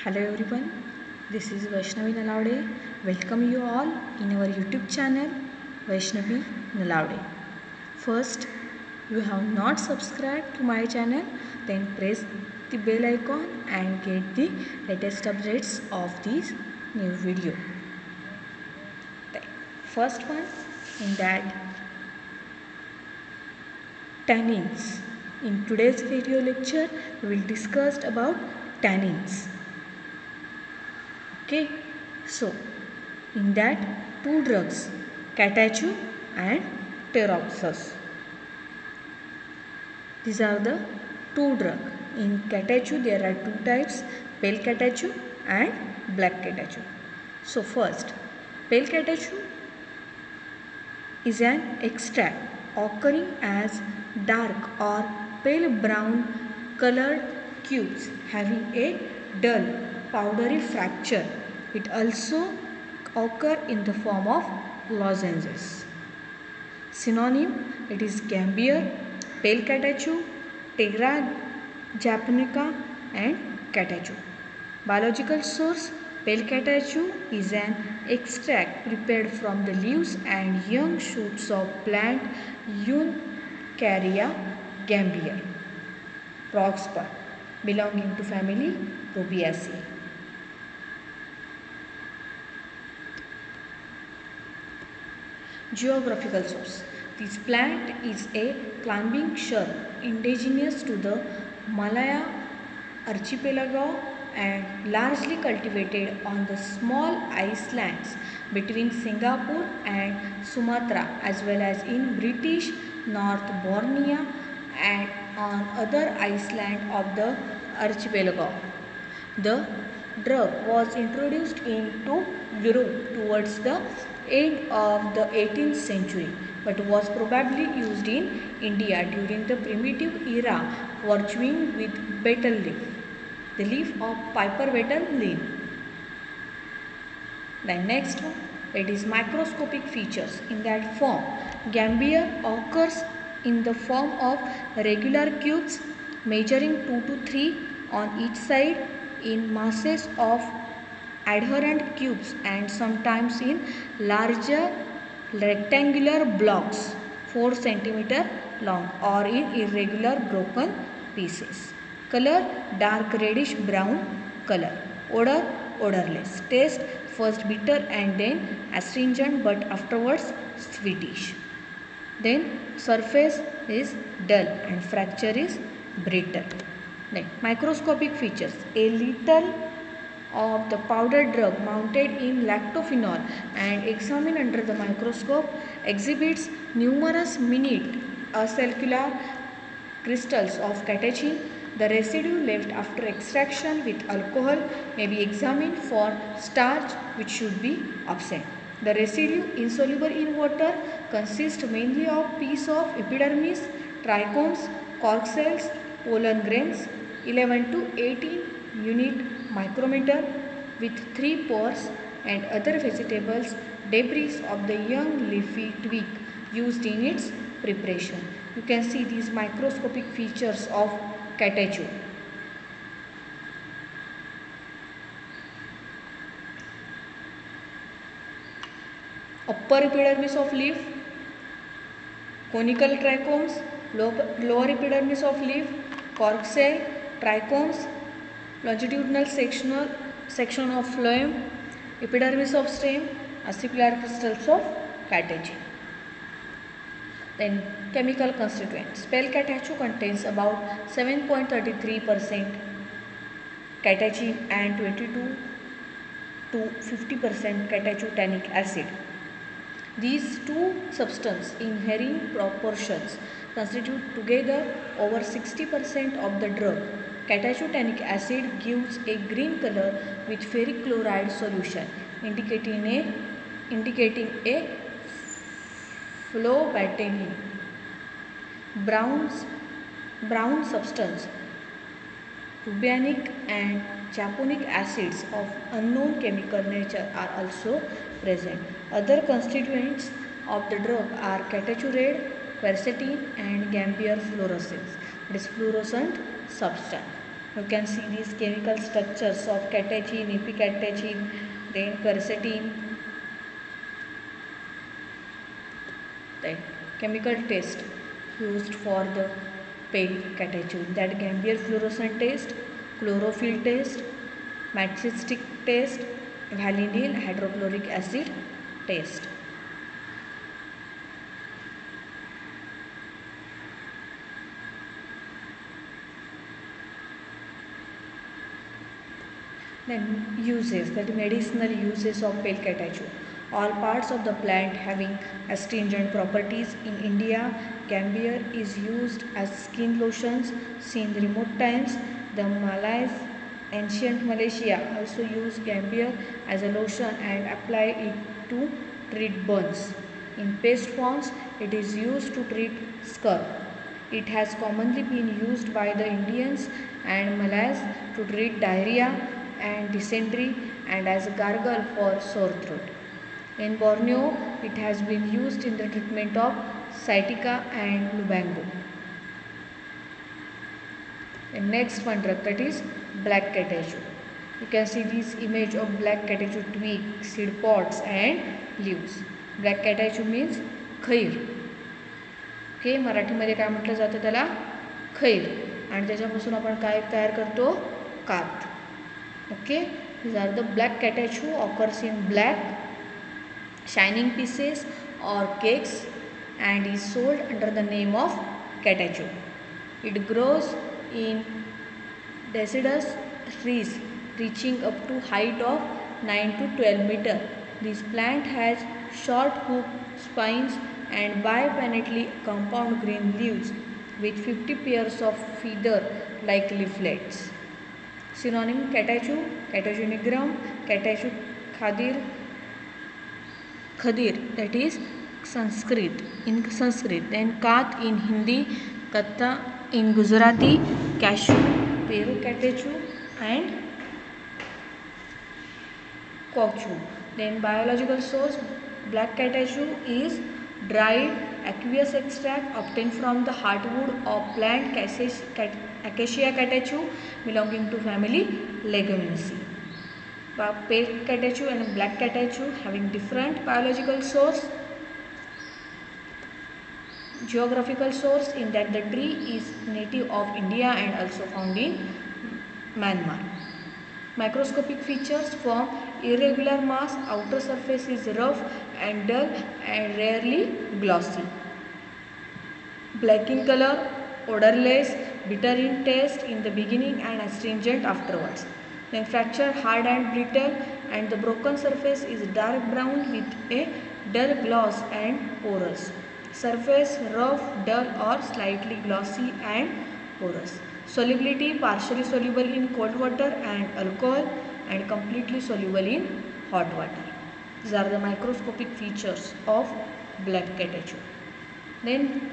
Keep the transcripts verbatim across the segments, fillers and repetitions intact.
Hello everyone, this is Vaishnavi Nalawade. Welcome you all in our YouTube channel Vaishnavi Nalawade. First, you have not subscribed to my channel, then press the bell icon and get the latest updates of this new video. The first one in that tannins. In today's video lecture, we will discuss about tannins. Okay, so in that two drugs, catechu and pteroxus. These are the two drugs. In catechu there are two types, pale catechu and black catechu. So first, pale catechu is an extract occurring as dark or pale brown colored cubes having a dull powdery fracture. It also occurs in the form of lozenges. Synonym, it is Gambier, pale catechu, Ptera japonica and catechu. Biological source, pale catechu is an extract prepared from the leaves and young shoots of plant Eukarya gambier, Proxper, belonging to family Rubiaceae. Geographical source. This plant is a climbing shrub indigenous to the Malaya archipelago and largely cultivated on the small islands between Singapore and Sumatra, as well as in British North Borneo and on other islands of the archipelago. The drug was introduced into Europe towards the end of the eighteenth century, but was probably used in India during the primitive era for chewing with betel leaf, the leaf of Piper betel leaf. The next one, it is microscopic features. In that form, Gambier occurs in the form of regular cubes measuring two to three on each side in masses of adherent cubes and sometimes in larger rectangular blocks four centimeters long or in irregular broken pieces. Color, dark reddish brown color. Odor, odorless. Taste, first bitter and then astringent but afterwards sweetish. Then surface is dull and fracture is brittle. Then microscopic features. A little of the powder drug mounted in lactophenol and examined under the microscope exhibits numerous minute acellular crystals of catechin. The residue left after extraction with alcohol may be examined for starch, which should be absent. The residue, insoluble in water, consists mainly of piece of epidermis, trichomes, cork cells, pollen grains, eleven to eighteen unit micrometer with three pores and other vegetables, debris of the young leafy twig used in its preparation. You can see these microscopic features of catechu. Upper epidermis of leaf, conical trichomes, lower epidermis of leaf, cork cell, trichomes, longitudinal sectional section of phloem, epidermis of stem, acicular crystals of catechin. Then chemical constituents. Pale catechu contains about seven point three three percent catechin and twenty-two to fifty percent catechu tannic acid. These two substances in varying proportions constitute together over sixty percent of the drug. Catechu tannic acid gives a green color with ferric chloride solution, indicating a indicating a phlobatany. Brown brown substance, rubianic and chaponic acids of unknown chemical nature are also present. Other constituents of the drug are catechu red, quercetin and Gambier fluorescens. It is fluorescent substance. You can see these chemical structures of catechin, epicatechin, then quercetin. Then chemical test used for the pale catechin, that Gambier fluorescent test, chlorophyll test, matchstick test, vanillin hydrochloric acid test. Then uses, that medicinal uses of pale catechol. All parts of the plant having astringent properties. In India, Gambier is used as skin lotions since remote times. The Malays, ancient Malaysia also used Gambier as a lotion and apply it to treat burns. In paste forms, it is used to treat scurf. It has commonly been used by the Indians and Malays to treat diarrhea and dysentery and as a gargle for sore throat. In Borneo, it has been used in the treatment of sciatica and lumbago. The next one drug, that is black catechol. You can see this image of black catechol twig, seed pods and leaves. Black catechol means खैर. Okay, मराठीमध्ये काय म्हटलं जातं त्याला, खैर. आणि त्याच्यापासून आपण काय तयार करतो, काथ. Okay, these are the black catechol, occurs in black shining pieces or cakes and is sold under the name of catechol. It grows in deciduous trees reaching up to height of nine to twelve meter. This plant has short hooked spines and bipinnately compound green leaves with fifty pairs of feather-like leaflets. Synonym: catechol, catechol nigrum, catechol khadir, khadir, that is Sanskrit, in Sanskrit. Then kath in Hindi, katta in Gujarati, cashew, peru catechol and kochu. Then biological source, black catechol is dried aqueous extract obtained from the heartwood of plant Acacia catechol belonging to family Leguminaceae. Pale catechol and black catechol having different biological source. Geographical source, in that the tree is native of India and also found in Myanmar. Microscopic features: form irregular mass, outer surface is rough and dull and rarely glossy. Black in color, odorless, bitter in taste in the beginning and astringent afterwards. Then fracture hard and brittle, and the broken surface is dark brown with a dull gloss and porous. Surface rough, dull or slightly glossy and porous. Solubility: partially soluble in cold water and alcohol and completely soluble in hot water. These are the microscopic features of black catechol. Then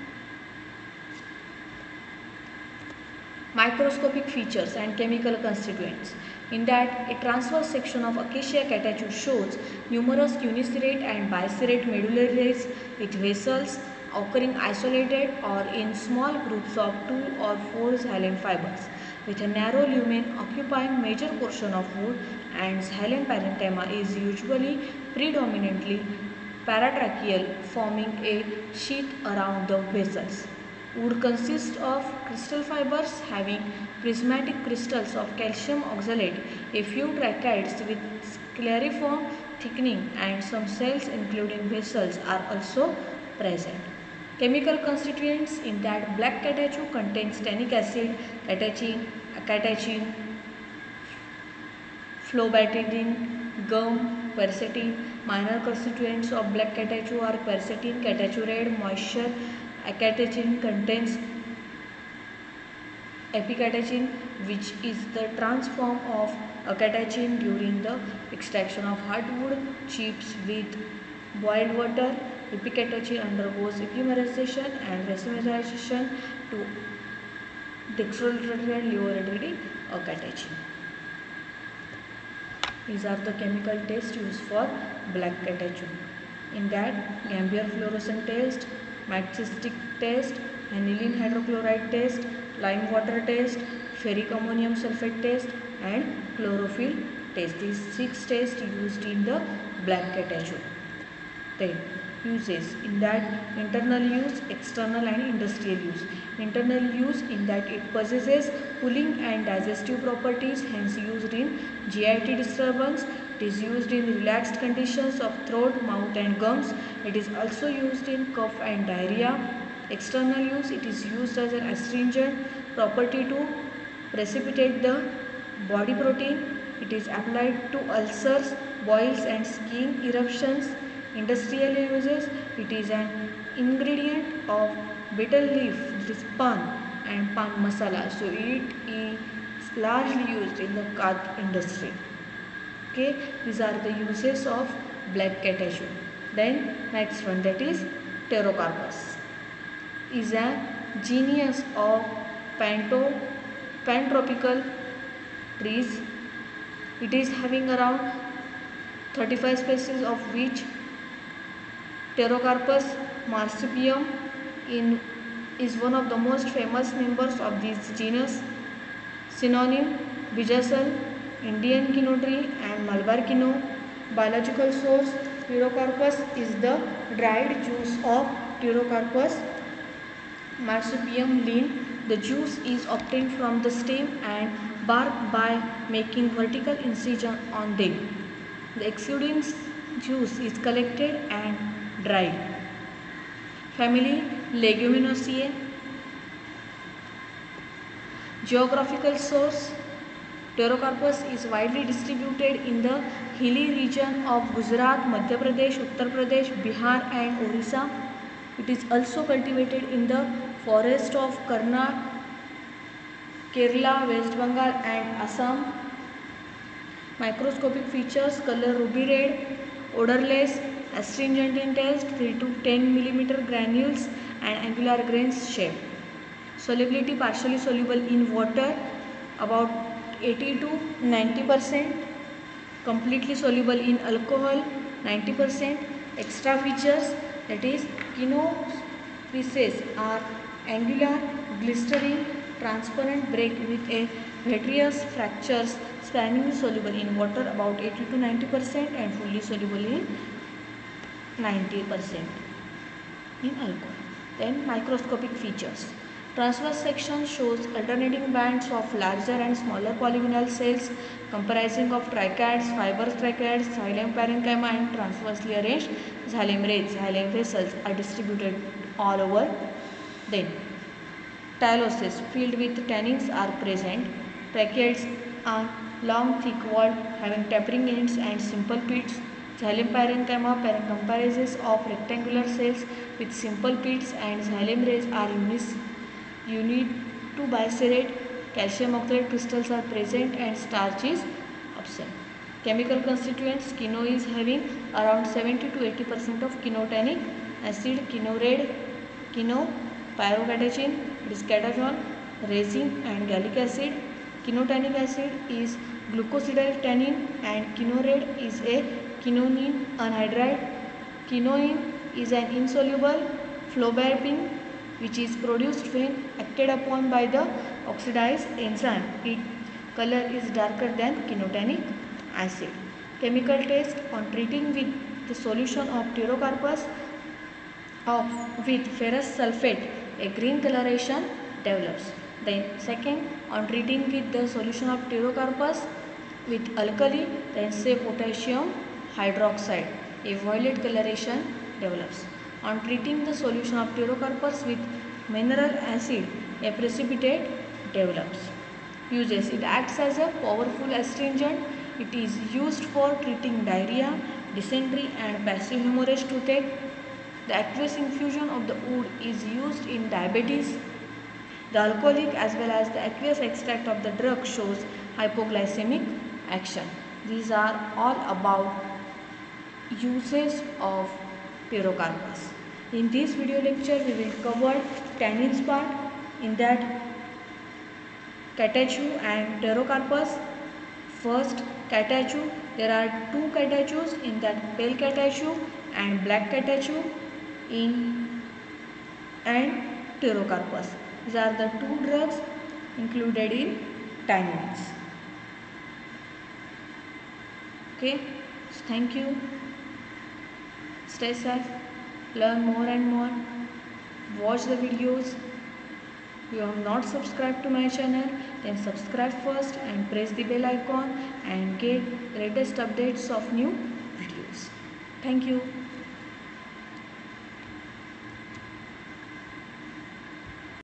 microscopic features and chemical constituents. In that, a transverse section of Acacia catechol shows numerous uniserate and biserate medullary rays with vessels occurring isolated or in small groups of two or four xylem fibers, with a narrow lumen occupying major portion of wood, and xylem parenchyma is usually predominantly paratracheal, forming a sheath around the vessels. Wood consists of crystal fibers having prismatic crystals of calcium oxalate, a few tracheids with scleriform thickening, and some cells including vessels are also present. Chemical constituents: in that black catechol contains tannic acid, catechin, acatechin, phlobatidin, gum, quercetin. Minor constituents of black catechol are quercetin, catechol red, moisture. Acatechin contains epicatechin, which is the trans form of acatechin during the extraction of hardwood chips with boiled water. Epicatechin undergoes epimerization and racemization to dextrorotary acatechin. These are the chemical tests used for black catechol. In that, Gambier fluorescent test, matchstick test, aniline hydrochloride test, lime water test, ferric ammonium sulfate test, and chlorophyll test. These six tests used in the black catechu. Then uses in that internal use, external and industrial use. Internal use in that it possesses cooling and digestive properties, hence used in G I T disturbance. It is used in relaxed conditions of throat, mouth and gums. It is also used in cough and diarrhea. External use, it is used as an astringent property to precipitate the body protein. It is applied to ulcers, boils and skin eruptions. Industrial uses, it is an ingredient of betel leaf, this pan and pan masala. So it is largely used in the khat industry. Okay, these are the uses of black catechu. Then next one, that is Pterocarpus. Is a genus of panto pantropical trees. It is having around thirty-five species, of which Pterocarpus marsupium in, is one of the most famous members of this genus. Synonym: Bijasal, Indian Kino tree and Malabar Kino. Biological source: Pterocarpus is the dried juice of Pterocarpus marsupium lean. The juice is obtained from the stem and bark by making vertical incision on them. The exuding juice is collected and dried. Family: Leguminosae. Geographical source: Pterocarpus is widely distributed in the hilly region of Gujarat, Madhya Pradesh, Uttar Pradesh, Bihar and Orissa. It is also cultivated in the forest of Karnataka, Kerala, West Bengal and Assam. Microscopic features: color ruby red, odorless, astringent in taste, three to ten millimeter granules and angular grains shape. Solubility: partially soluble in water about eighty to ninety percent, completely soluble in alcohol ninety percent. Extra features, that is kinophyses are angular, glistering, transparent, break with a vitreous fractures, spanning soluble in water about eighty to ninety percent and fully soluble in ninety percent in alcohol. Then microscopic features. Transverse section shows alternating bands of larger and smaller polygonal cells comprising of trichads, fibrous trichads, xylem parenchyma and transversely arranged xylem rays. Xylem vessels are distributed all over. Then Tylosis filled with tannins are present. Tracheids are long, thick walled, having tapering ends and simple pits. Xylem parenchyma comprises of rectangular cells with simple pits, and xylem rays are unis unit to biserate. Calcium oxalate crystals are present and starch is absent. Chemical constituents: kino is having around seventy to eighty percent of kinotannic acid, kino red, kino, pyrocatechin, it is catechol, resin and gallic acid. Quinotannic acid is glucosidyl tannin and kino red is a quinoline anhydride. Quinoin is an insoluble phlorbapine which is produced when acted upon by the oxidized enzyme. Its color is darker than quinotannic acid. Chemical test: on treating with the solution of Pterocarpus of with ferrous sulfate, a green coloration develops. Then second, on treating with the solution of Pterocarpus with alkali, then say potassium hydroxide, a violet coloration develops. On treating the solution of Pterocarpus with mineral acid, a precipitate develops. Uses: it acts as a powerful astringent. It is used for treating diarrhea, dysentery and passive hemorrhage toothache. The aqueous infusion of the wood is used in diabetes. The alcoholic as well as the aqueous extract of the drug shows hypoglycemic action. These are all about uses of Pterocarpus. In this video lecture, we will cover tannins part. In that, catechu and Pterocarpus. First, catechu. There are two catechus, in that pale catechu and black catechu in and Pterocarpus. These are the two drugs included in tannins. Okay, so thank you. Stay safe, learn more and more, watch the videos. If you have not subscribed to my channel, then subscribe first and press the bell icon and get latest updates of new videos. Thank you.